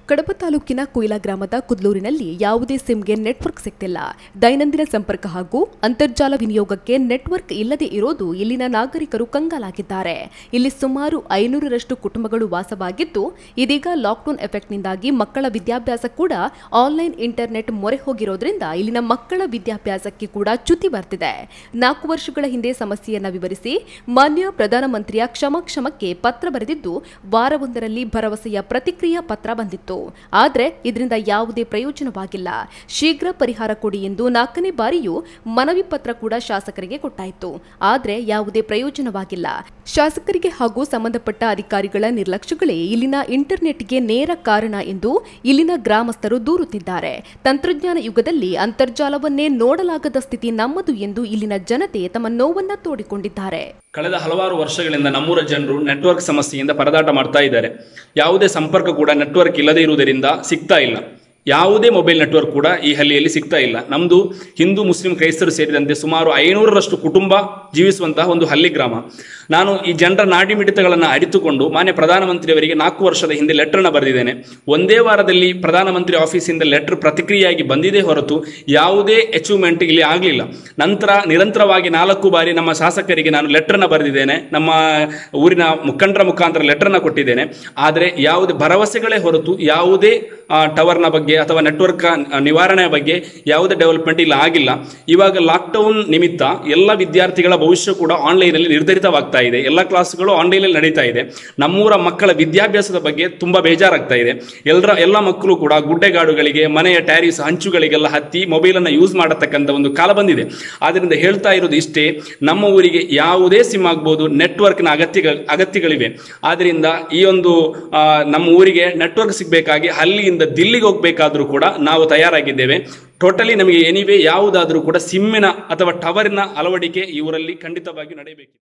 ಕಡಬ ತಾಲೂಕಿನ ಕೊಯ್ಲಾ ಗ್ರಾಮದ ಕುದ್ಲೂರಿನಲ್ಲಿ ಯಾವುದೇ ಸಿಮ್ಗೆ ನೆಟ್ವರ್ಕ್ ಸಿಗ್ತಿಲ್ಲ. ದೈನಂದಿನ ಸಂಪರ್ಕ ಹಾಗೂ ಅಂತರ್ಜಾಲ ವಿನಿಯೋಗಕ್ಕೆ ನೆಟ್ವರ್ಕ್ ಇಲ್ಲದೆ ಇರೋದು ಇಲ್ಲಿನ ನಾಗರಿಕರು ಕಂಗಾಲಾಗಿದ್ದಾರೆ. ಇಲ್ಲಿ ಸುಮಾರು 500ರಷ್ಟು ಕುಟುಂಬಗಳು ವಾಸವಾಗಿದ್ದು, ಇದೀಗ ಲಾಕ್ಡೌನ್ ಎಫೆಕ್ಟ್ನಿಂದಾಗಿ ಮಕ್ಕಳ ವಿದ್ಯಾಭ್ಯಾಸ ಕೂಡ ಆನ್ಲೈನ್ ಇಂಟರ್ನೆಟ್ ಮೊರೆ ಹೋಗಿರೋದ್ರಿಂದ ಇಲ್ಲಿನ ಮಕ್ಕಳ ವಿದ್ಯಾಭ್ಯಾಸಕ್ಕೆ ಕೂಡ ಚ್ಯುತಿ ಬರ್ತಿದೆ. 4 ವರ್ಷಗಳ ಹಿಂದೆ ಸಮಸ್ಯೆಯನ್ನ ವಿವರಿಸಿ ಮಾನ್ಯ ಪ್ರಧಾನಮಂತ್ರಿಯ ಕ್ಷಮಕ್ಕೆ ಪತ್ರ ಬರೆದಿದ್ದು, ವಾರವೊಂದರಲ್ಲಿ ಭರವಸೆಯ ಪ್ರತಿಕ್ರಿಯಾ ಪತ್ರ ಬಂದಿತ್ತು. ಆದರೆ ಇದರಿಂದ ಯಾವುದೇ ಪ್ರಯೋಜನವಾಗಿಲ್ಲ. ಶೀಘ್ರ ಪರಿಹಾರ ಕೊಡಿ ಎಂದು 4ನೇ ಬಾರಿಯೂ ಮನವಿ ಪತ್ರ ಕೂಡ ಶಾಸಕರಿಗೆ ಕೊಟ್ಟಾಯಿತು. ಆದರೆ ಯಾವುದೇ ಪ್ರಯೋಜನವಾಗಿಲ್ಲ. ಶಾಸಕರಿಗೆ ಹಾಗೂ ಸಂಬಂಧಪಟ್ಟ ಅಧಿಕಾರಿಗಳ ನಿರ್ಲಕ್ಷ್ಯಗಳೇ ಇಲ್ಲಿನ ಇಂಟರ್ನೆಟ್ಗೆ ನೇರ ಕಾರಣ ಎಂದು ಇಲ್ಲಿನ ಗ್ರಾಮಸ್ಥರು ದೂರುತ್ತಿದ್ದಾರೆ. ತಂತ್ರಜ್ಞಾನ ಯುಗದಲ್ಲಿ ಅಂತರ್ಜಾಲವನ್ನೇ ನೋಡಲಾಗದ ಸ್ಥಿತಿ ನಮ್ಮದು ಎಂದು ಇಲ್ಲಿನ ಜನತೆ ತಮ್ಮ ನೋವನ್ನ ತೋಡಿಕೊಂಡಿದ್ದಾರೆ. ಕಳೆದ ಹಲವಾರು ವರ್ಷಗಳಿಂದ ನಮ್ಮೂರ ಜನರು ನೆಟ್ವರ್ಕ್ ಸಮಸ್ಯೆಯಿಂದ ಪರದಾಟ ಮಾಡ್ತಾ ಇದ್ದಾರೆ. ಯಾವುದೇ ಸಂಪರ್ಕ ಕೂಡ ನೆಟ್ವರ್ಕ್ ಇಲ್ಲದೇ ಇರುವುದರಿಂದ ಸಿಗ್ತಾ ಇಲ್ಲ. ಯಾವುದೇ ಮೊಬೈಲ್ ನೆಟ್ವರ್ಕ್ ಕೂಡ ಈ ಹಳ್ಳಿಯಲ್ಲಿ ಸಿಗ್ತಾ ಇಲ್ಲ. ನಮ್ಮದು ಹಿಂದೂ ಮುಸ್ಲಿಂ ಕ್ರೈಸ್ತರು ಸೇರಿದಂತೆ ಸುಮಾರು 500ರಷ್ಟು ಕುಟುಂಬ ಜೀವಿಸುವಂತಹ ಒಂದು ಹಳ್ಳಿ ಗ್ರಾಮ. ನಾನು ಈ ಜನರ ನಾಡಿಮಿಡಿತಗಳನ್ನು ಅರಿತುಕೊಂಡು ಮಾನ್ಯ ಪ್ರಧಾನಮಂತ್ರಿಯವರಿಗೆ 4 ವರ್ಷದ ಹಿಂದೆ ಲೆಟರ್ನ ಬರೆದಿದ್ದೇನೆ. ಒಂದೇ ವಾರದಲ್ಲಿ ಪ್ರಧಾನಮಂತ್ರಿ ಆಫೀಸಿಂದ ಲೆಟರ್ ಪ್ರತಿಕ್ರಿಯೆಯಾಗಿ ಬಂದಿದೆ ಹೊರತು ಯಾವುದೇ ಅಚೀವ್ಮೆಂಟ್ ಇಲ್ಲಿ ಆಗಲಿಲ್ಲ. ನಂತರ ನಿರಂತರವಾಗಿ 4 ಬಾರಿ ನಮ್ಮ ಶಾಸಕರಿಗೆ ನಾನು ಲೆಟರ್ನ ಬರೆದಿದ್ದೇನೆ. ನಮ್ಮ ಊರಿನ ಮುಖಂಡರ ಮುಖಾಂತರ ಲೆಟರ್ನ ಕೊಟ್ಟಿದ್ದೇನೆ. ಆದರೆ ಯಾವುದೇ ಭರವಸೆಗಳೇ ಹೊರತು ಯಾವುದೇ ಟವರ್ನ ಬಗ್ಗೆ ಅಥವಾ ನೆಟ್ವರ್ಕ್ ನಿವಾರಣೆಯ ಬಗ್ಗೆ ಯಾವುದೇ ಡೆವಲಪ್ಮೆಂಟ್ ಇಲ್ಲ ಆಗಿಲ್ಲ. ಇವಾಗ ಲಾಕ್ಡೌನ್ ನಿಮಿತ್ತ ಎಲ್ಲ ವಿದ್ಯಾರ್ಥಿಗಳ ಭವಿಷ್ಯ ಕೂಡ ಆನ್ಲೈನಲ್ಲಿ ನಿರ್ಧರಿತವಾಗ್ತಾ ಇದೆ. ಎಲ್ಲ ಕ್ಲಾಸ್ಗಳು ಆನ್ಲೈನಲ್ಲಿ ನಡೀತಾ ಇದೆ. ನಮ್ಮೂರ ಮಕ್ಕಳ ವಿದ್ಯಾಭ್ಯಾಸದ ಬಗ್ಗೆ ತುಂಬಾ ಬೇಜಾರಾಗ್ತಾ ಇದೆ. ಎಲ್ಲ ಮಕ್ಕಳು ಕೂಡ ಗುಡ್ಡೆಗಾಡುಗಳಿಗೆ, ಮನೆಯ ಟ್ಯಾರಿಸ್ ಹಂಚುಗಳಿಗೆಲ್ಲ ಹತ್ತಿ ಮೊಬೈಲನ್ನು ಯೂಸ್ ಮಾಡತಕ್ಕಂಥ ಒಂದು ಕಾಲ ಬಂದಿದೆ. ಆದ್ದರಿಂದ ಹೇಳ್ತಾ ಇರೋದು ಇಷ್ಟೇ, ನಮ್ಮ ಊರಿಗೆ ಯಾವುದೇ ಸಿಮ್ ಆಗ್ಬೋದು, ನೆಟ್ವರ್ಕ್ನ ಅಗತ್ಯಗಳಿವೆ. ಆದ್ದರಿಂದ ಈ ಒಂದು ನಮ್ಮ ಊರಿಗೆ ನೆಟ್ವರ್ಕ್ ಸಿಗಬೇಕಾಗಿ ಹಳ್ಳಿಯಿಂದ ದಿಲ್ಲಿಗೆ ಹೋಗಬೇಕಾದ್ರೂ ಕೂಡ ನಾವು ತಯಾರಾಗಿದ್ದೇವೆ. ಟೋಟಲಿ ನಮಗೆ ಎನಿವೇ ಯಾವುದಾದ್ರೂ ಕೂಡ ಸಿಮ್ಮಿನ ಅಥವಾ ಟವರಿನ ಅಳವಡಿಕೆ ಈ ಊರಲ್ಲಿ ಖಂಡಿತವಾಗಿಯೂ ನಡೆಯಬೇಕು.